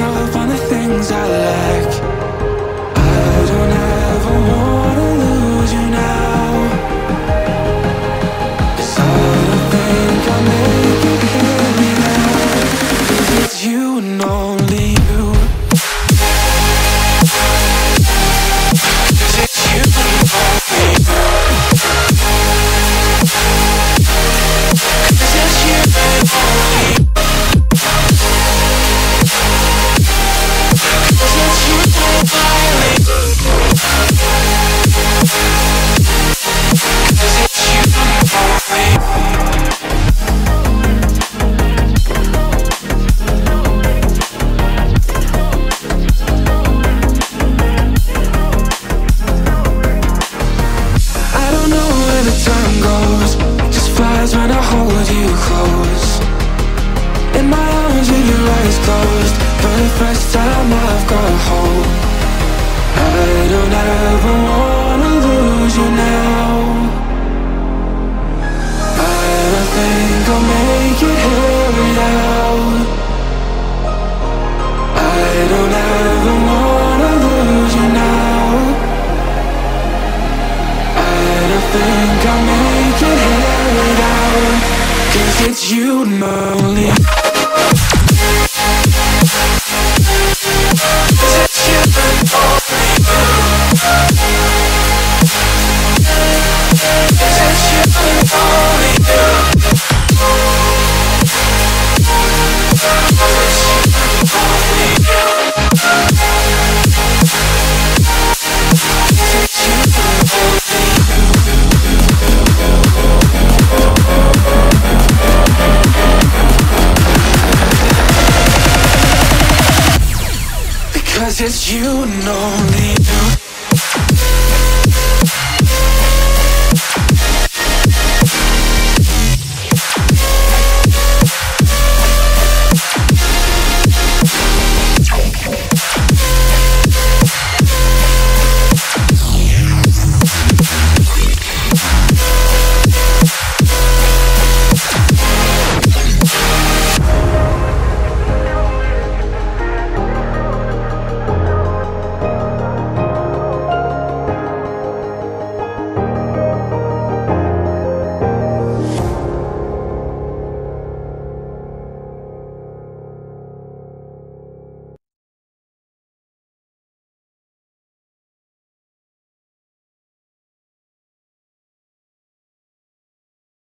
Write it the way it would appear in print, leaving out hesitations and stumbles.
up on the things I lack. I don't ever wanna lose you now, 'cause I don't think I'll make it here without, 'cause it's you and only you. 'Cause it's you and only you. 'Cause it's you and only you. When I hold you close in my arms with your eyes closed, for the first time I've got hope. I don't ever wanna lose you now. I don't think I'll make it here without. I don't ever wanna lose you now. I don't think I'll make it here without, 'cause it's you and only. 'Cause it's you and only you. 'Cause it's you and only you. 'Cause it's you and only you. 'Cause it's you and only you. Because it's you and only you.